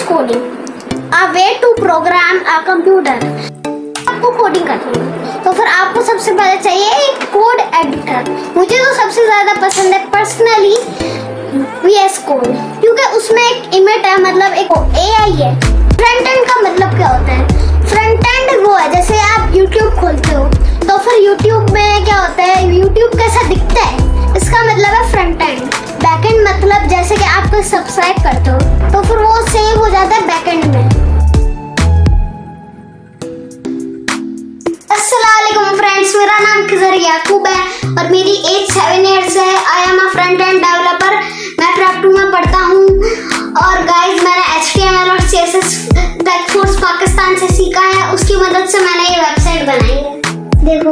coding, a way to program a computer। आपको coding करनी है तो फिर आपको सबसे पहले चाहिए एक कोड एडिटर। मुझे तो सबसे ज़्यादा पसंद है पर्सनली VS कोड, क्योंकि उसमें एक इमेज है, मतलब एक AI है। फ्रंट एंड का मतलब क्या होता है? फ्रंट एंड वो है जैसे आप YouTube खोलते हो तो फिर YouTube में क्या होता है, YouTube कैसा दिखता है, इसका मतलब है फ्रंट एंड। बैक एंड मतलब जैसे कि आप कोई सब्सक्राइब करते हो तो फिर वो सेव हो जाता है बैक एंड में। अस्सलामुअलैकुम फ्रेंड्स, मेरा नाम खिजर याकूब है और मेरी एज 7 इयर्स है। I am a front end developer. मैं प्रेप 2 में पढ़ता हूँ और गाइस मैंने HTML और CSS टेक्सफोर्स पाकिस्तान से सीखा है। उसकी मदद से मैंने ये वेबसाइट बनाई है। देखो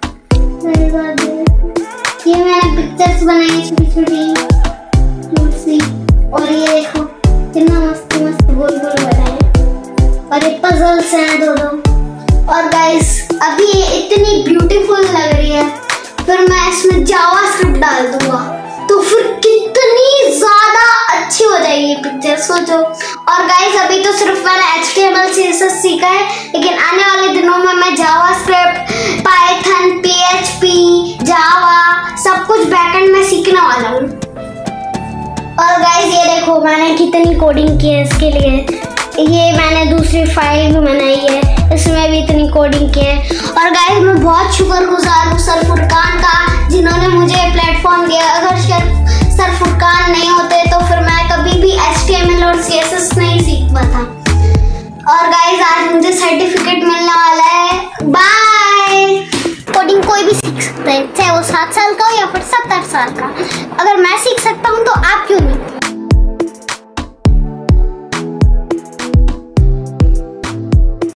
ये मैंने पिक्चर्स बनाई छोटी-छोटी, और ये देखो कितना मस्त मस्त गोल गोल बनाए, और ये पजल्स हैं दो। और गाइस अभी ये इतनी ब्यूटीफुल लग रही है, फिर मैं इसमें जावास्क्रिप्ट डाल दूंगा तो फिर कितनी ज्यादा अच्छी हो जाएगी पिक्चर, सोचो। और गाइस अभी तो सिर्फ मैंने HTML CSS सीखा है, लेकिन आने वाले दिनों में मैं जावास्क्रिप्ट, पाइथन, PHP, जावा सब कुछ बैकएंड में सीखने वाला हूँ। और गाइस ये देखो मैंने कितनी कोडिंग की है इसके लिए। ये मैंने दूसरी फाइल भी बनाई है, इसमें भी इतनी कोडिंग की है। और गाइस मैं बहुत शुक्रगुजार हूँ सर फुरकान का, जिन्होंने मुझे प्लेटफॉर्म दिया। अगर सर फुरकान नहीं होते तो फिर मैं कभी भी HTML और CSS नहीं सीख पाता। और गाइस आज मुझे सर्टिफिकेट मिलने वाला है। बाय। कोडिंग कोई भी सीख सकता है, चाहे वो 7 साल का हो या फिर 70 साल का। अगर मैं सीख सकता हूँ तो आप क्यों नहीं?